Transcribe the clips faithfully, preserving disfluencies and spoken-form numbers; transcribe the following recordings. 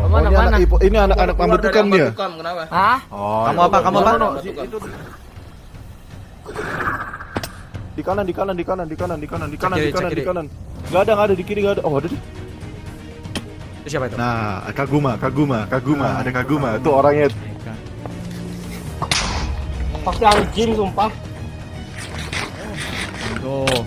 Mana ini mana? Anak, ini anak-anak ambil tukang dia. Kenapa? Hah? Oh, Kamu apa? Kamu apa? Di kanan, di kanan, di kanan, di kanan, di kanan, di kanan, Cek kiri, di kanan, cek di kiri. kanan. Gak ada, gak ada di kiri, gak ada. Oh, ada di. Itu siapa itu? Nah, Kaguma, Kaguma, Kaguma, ada Kaguma. Itu orangnya. Pakai anjing sumpah. Tuh.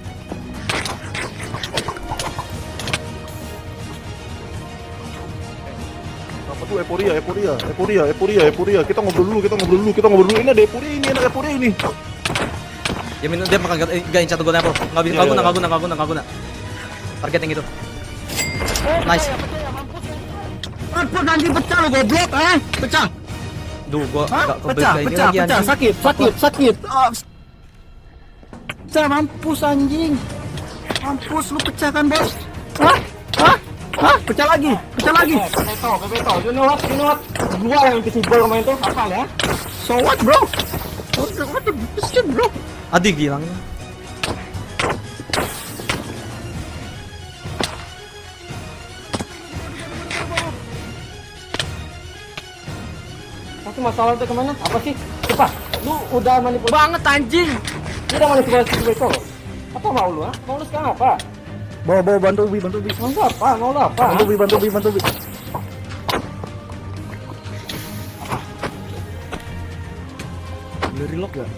Apa tuh Eporia, Eporia, Eporia, Eporia, Eporia. Kita ngobrol dulu, kita ngobrol dulu, kita ngobrol dulu. Ini ada Eporia ini, ada Eporia ini. Dia minum dia makan eh, gak incat golden apple. Enggak bisa, Iya, enggak guna, iya. enggak guna, enggak guna, enggak guna. Target yang itu. Nice. Mampus anjing pecah lo goblok, eh? Pecah. Duh, gua Hah? enggak kebelet Pecah, kayak ini pecah, lagi pecah, anjing. sakit, sakit, sakit. Ah, pecah, mampus anjing. Mampus lu pecahkan, Bos. Hah? Hah? Hah? Pecah lagi, pecah lagi. Bebeto, bebeto. You know what? You know what? Gua yang kecibol kemarin tuh, hafal ya. So what, bro? What the, what the shit, bro? Adik hilang. Tapi masalah itu kemana? Apa sih? Cepat, lu udah manipulasi banget anjing. Lu udah manipulasi bebeto. Apa mau lu, ah? Mau lu sekarang apa? Bawa, bawa, bantu Ubi, bantu Ubi. Mau lu apa? Mau lu apa? Bantu Ubi, bantu Ubi, bantu Ubi. Boleh relock gak?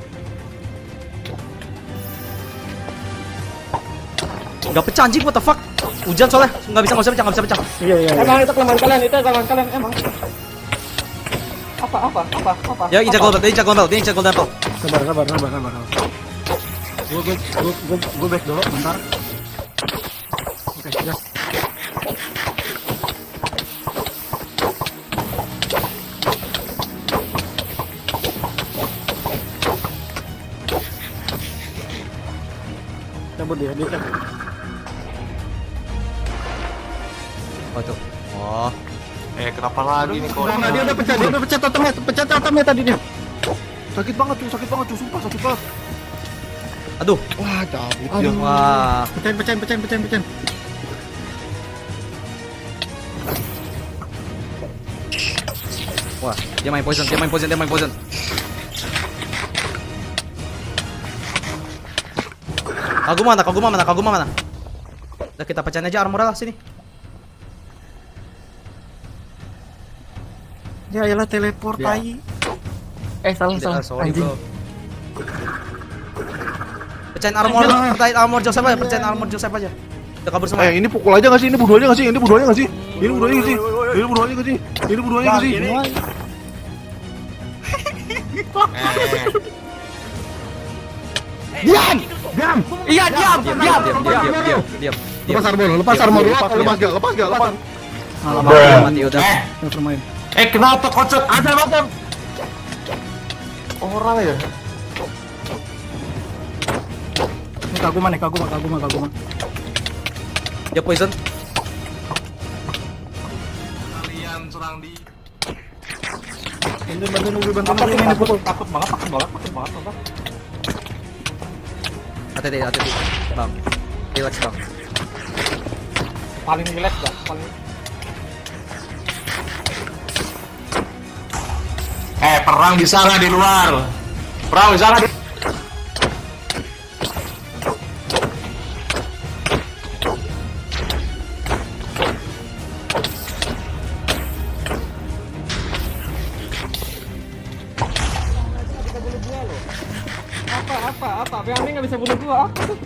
Enggak pecah anjing, what the fuck? Hujan soalnya, enggak bisa, enggak bisa pecah, enggak bisa pecah. Iya, iya, iya. Emang itu kelemahan kalian, itu kelemahan kalian emang. Apa, apa, apa, apa? Ya, injak apa? golden, dia injak golden, dia injak golden apple. Sabar, sabar, sabar, sabar. Gue, gue, gue, gue, gue back dulu, bentar. Oke, gas. Cabut dia, dia cabut. Oh tuh. Oh. Eh kenapa lagi nih kau? Nah, dia udah pecah, dia udah pecah totemnya, pecah totemnya tadi dia. Sakit banget tuh, sakit banget tuh, sumpah sakit banget. Aduh. Wah, cabut Aduh. dia. Wah. Pecahin, pecahin, pecahin, pecahin, pecahin. Wah, dia main poison, dia main poison, dia main poison. Kaguma mana? Kaguma mana? Kaguma mana? Udah kita pecahin aja armor lah sini. Ya iyalah teleport Ya. tai. Eh, salah, Tidak, salah. sorry, Anjing. bro. Pecahin armor, pecahin armor Joseph aja, pecahin armor Joseph aja. Udah kabur semua. Eh, ini pukul aja nggak sih? Ini bunuh aja nggak sih? Ini bunuh aja nggak sih? Ini bunuh aja nggak sih? Ini bunuh aja nggak sih? Ini bunuh aja nggak sih? Diam! Diam! Iya, diam, diam, diam. Diam, diam, diam, diam, diam. Lepas armor, lepas armor, lepas, lepas gak, lepas gak, lepas. Mati, mati, udah. Yang bermain. Eh kenapa kocok? Ada macam Orang ya? Ini kaguma nih, kaguma, kaguma, kaguma. Dia poison. kalian serang di. Bantu, bantu, bantu, bantu, Apa sih, ini takut, pukul. takut banget, takut banget, takut banget, takut banget. Hati-hati, hati-hati. Bang. Relax, Bang. Paling relax dah, paling. Eh perang di sana di luar. Perang di sana di. Apa, apa, apa? Yang ini nggak bisa bunuh gua. Apa tuh?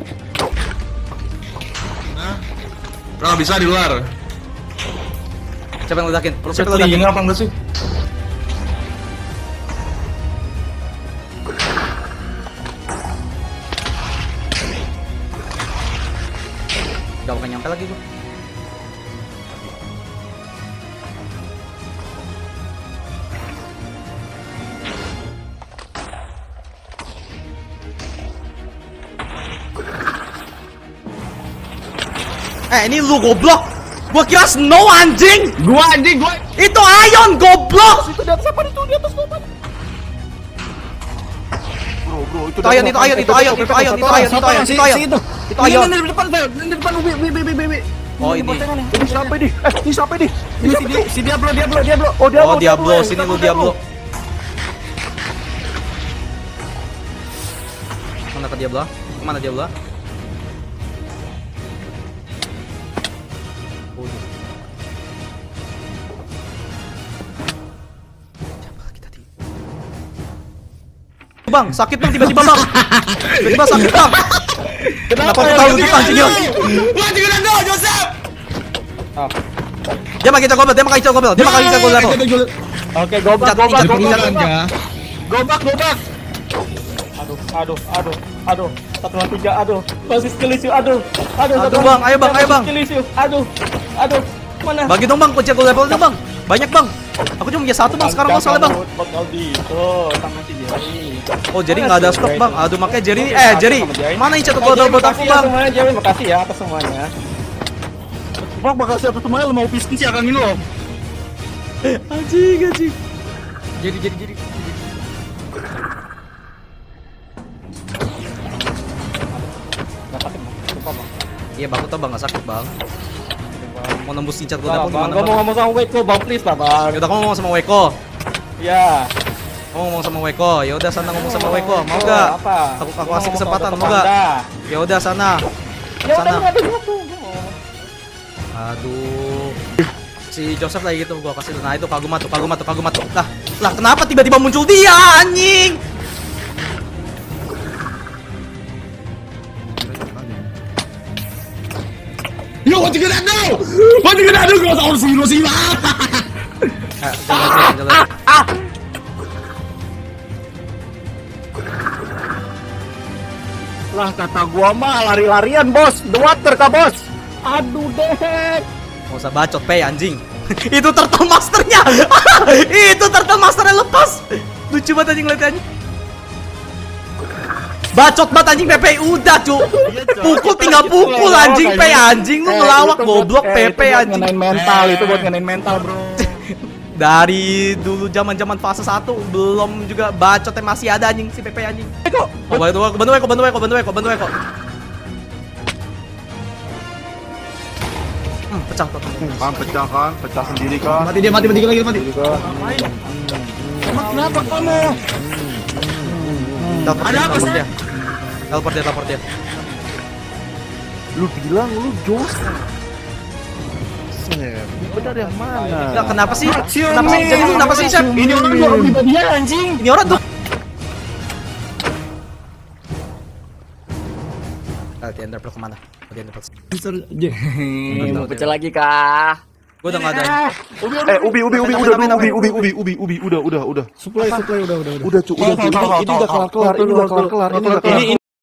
Perang bisa di luar. Siapa yang ledakin? Siapa yang Telinga ledakin? apa enggak sih? Gak bakal nyampe lagi gua. Eh, ini lu goblok. Gua kira snow anjing. Gua anjing gua. Itu Ion goblok. Itu di atas apa itu? Di atas apa? Bro, bro, itu Itu Ion, itu Ion, itu Ion, itu Ion, itu Ion, itu Ion, itu Ion. Itu Ion. Ini di depan, Fel. Ini di depan, Ubi, Ubi, Ubi, Ubi, Ubi. Oh, ini. bocahnya nih. Ini siapa ini? Eh, ini siapa ini? Ini si, Di- si Diablo, Diablo, Diablo. Oh, Diablo. Oh, Diablo, sini lu Diablo. Mana ke Diablo? Mana Diablo? Oh, ini. Siapa lagi tadi? Bang, sakit bang tiba-tiba bang. Tiba-tiba sakit bang. Kenapa aku tahu itu anjingnya? Gua juga udah go, Joseph. Dia makin jago dia makin jago dia makin jago level. Oke, gobak, Incat, gobak, incat, gobak, incat. gobak. Gobak, gobak. Aduh, aduh, aduh, aduh. Satu dua tiga, aduh. Masih skills yuk, aduh. Aduh, Aduh, satu, Bang, ayo, Bang, ayo, Bang. Skills yuk, aduh, aduh. Mana? Bagi dong bang, kunci jago level dong bang. Banyak bang. Aku cuma punya satu bang sekarang masalahnya bang. Bakal gitu, sama si Jerry. Oh jadi nggak ada stok bang. Aduh makanya Jerry, eh Jerry, mana yang satu gol buat aku bang? Semuanya Jerry, makasih ya atas semuanya. Bang, bakal siapa semuanya lu mau piston sih akang ini lo. Anjing anjing. Jadi jadi jadi. Iya bang, aku tau bang nggak sakit bang. Mau nembus incat gue Bang, level gimana gua mau bang? ngomong sama Weko, bang please lah bang. Yaudah kamu ngomong sama Weko. Ya. Kamu ngomong sama Weko. Ya udah sana ngomong sama Weko. Mau gak? Apa? Aku aku Gua kasih ngomong kesempatan. sama Mau gak? Panda. Ya udah sana. Ya udah Sana. nggak ada gitu. Aduh. Si Joseph lagi gitu gua kasih. Nah itu Kaguma tuh, Kaguma tuh, Kaguma tuh. Lah, lah kenapa tiba-tiba muncul dia anjing? Yo, what you gonna do? What you gonna do? Gua tahu sih lu sih. Eh, jalan, jalan, jalan. Lah kata gua mah lari-larian, Bos. The water kah, Bos? Aduh deh. Nggak usah bacot, Pei anjing. Itu turtle masternya. Itu turtle masternya lepas. Lucu banget anjing lihat anjing. Bacot banget anjing Pepe udah, cu. Pukul tinggal pukul anjing Pei anjing lu ngelawak goblok Pepe anjing. Ngenain mental, itu buat ngenain mental, Bro. Dari dulu zaman-zaman fase satu belum juga bacotnya masih ada anjing si Pepe anjing. Eko, oh, bantu Eko, bantu Eko, bantu Eko, bantu Eko, bantu Eko. Hmm, pecah tuh. Kan pecah kan, pecah sendiri kan. Mati dia, mati, mati lagi, mati. Sendiri kan. Emang kenapa kamu? Teleport Ada dia, apa, teleport Seth? dia. Teleport dia, teleport dia. Lu bilang lu Jos. Benar yang mana? Enggak, kenapa sih? Kenapa sih? Jadi lu kenapa sih, Chef? Ini orang gua pribadi anjing. Ini orang tuh. Ah, di ender pearl kemana? Oh, di ender pearl. Mau pecah lagi kah? Gue udah nggak ada. Eh, ubi, ubi, ubi, udah, ubi, ubi, ubi, ubi, ubi, udah, udah, udah. Supply, supply udah, udah, udah. Udah, cu, udah, cu. Ini udah kelar-kelar, ini udah kelar-kelar, ini udah kelar. Ini